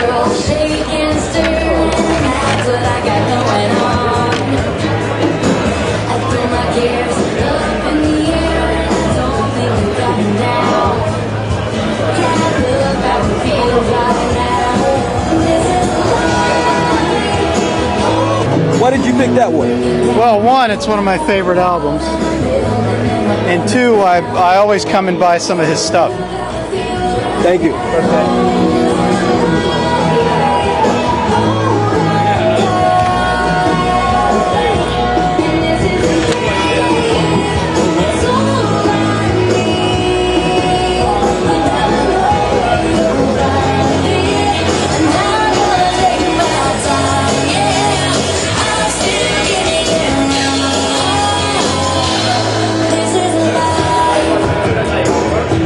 all shaking, stirring, that's what I got going on. I throw my cares up in the air and I don't think I'm dropping down. Yeah, look how it feels right now. This is life. Why did you pick that one? Well, one, it's one of my favorite albums. And two, I always come and buy some of his stuff. Thank you. Okay.